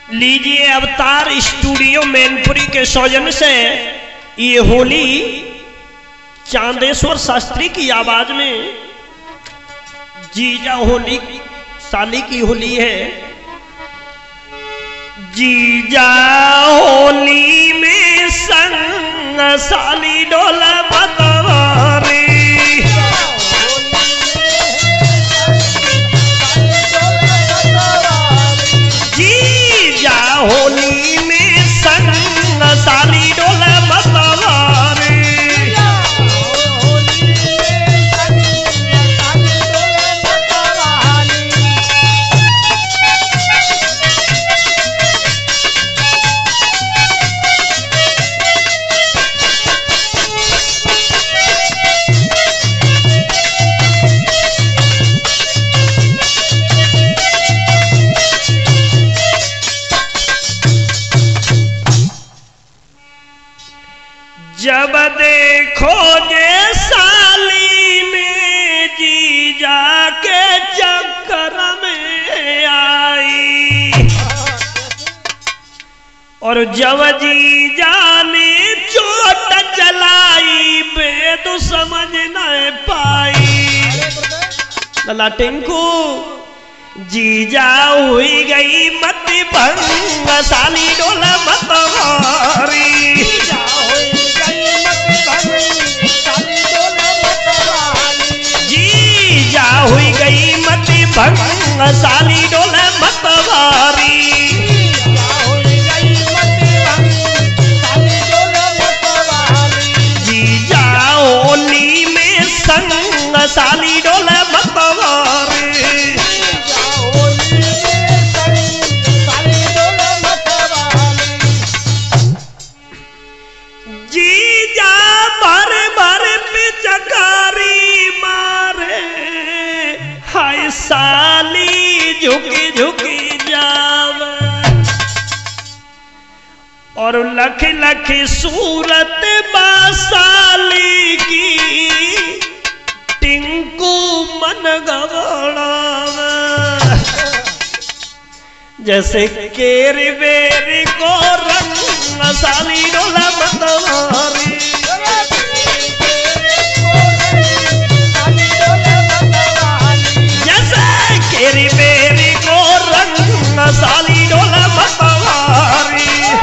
लीजिए अवतार स्टूडियो मैनपुरी के सौजन्य से ये होली चांदेश्वर शास्त्री की आवाज में जीजा होली साली की होली है। जीजा होली में संग साली डोला मतवारी, जीजा होली में संग साली डोला मतवारी। जब देखो जे साली में जीजा के चक्कर में आई, और जब जीजा ने चोट चलाई बेद समझ न पाई। लला टिंकू जीजा हुई गई मत भंग साली डोला मतवारी, जीजा हुई गई मत भंग साली डोला मतवारी। जीजा होली में संग साली डोला मतवारी। जीजा भर भर पिचकारी मारे, हाय साली झुकी झुकी जावे, और लख लख सूरत बासाली की टिंकू मन गवड़ावे। जैसे केरी बेरी को रंग साली डोला मतवारी, जैसे केरी बेरी को रंग साली डोला मतवारी।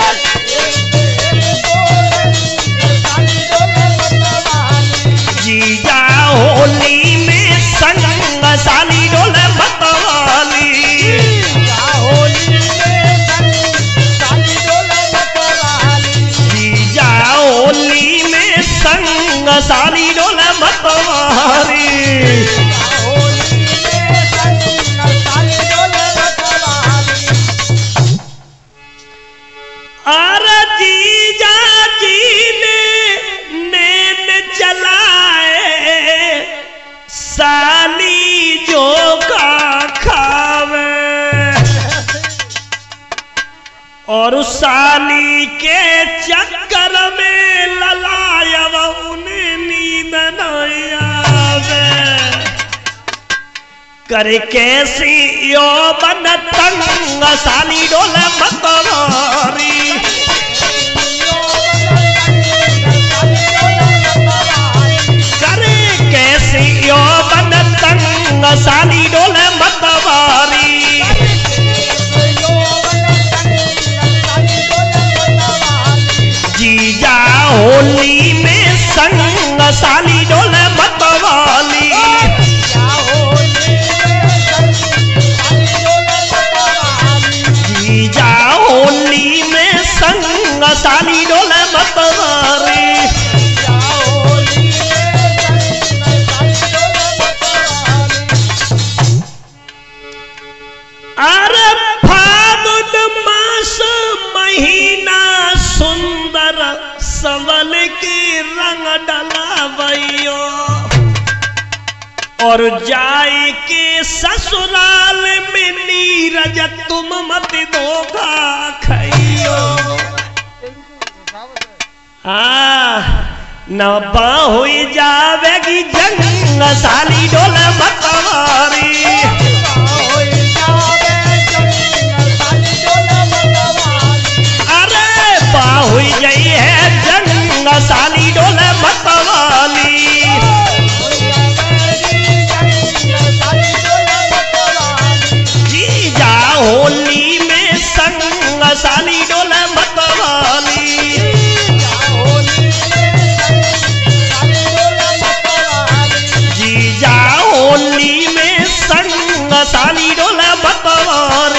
जीजा होली में संग साली डोला मतवारी, होली में संग साली डोला मतवारी। अरे जीजा जी ने नैन चलाए, साली जो का खावे, और उस साली के चक्कर में ललायव उन्हें नींद न आवे। करे कैसी यौवन तंग साली डोला मतवारी, करे कैसी यौवन तंग साली डोला मतवारी। जीजा होली में संग साली डोला मतवाली, जीजा होली में संग साली डोला मतवारी। अरे फागुन मास महीना सुंदर संवल के रंग डलावैयो, और जाए के ससुराल में नीरज तुम मत धोखा खाइयो। न बाहुई जावेगी जंग साली डोला मतवारी। साली डोले बतवर